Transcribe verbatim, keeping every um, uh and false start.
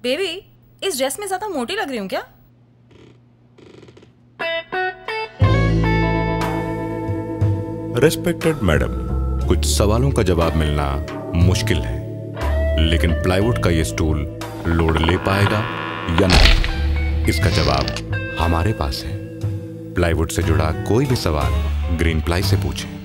Baby, इस dress में ज्यादा मोटी लग रही हूँ क्या? रेस्पेक्टेड मैडम, कुछ सवालों का जवाब मिलना मुश्किल है, लेकिन प्लाईवुड का ये स्टूल लोड ले पाएगा या नहीं, इसका जवाब हमारे पास है। प्लाईवुड से जुड़ा कोई भी सवाल ग्रीन प्लाई से पूछें।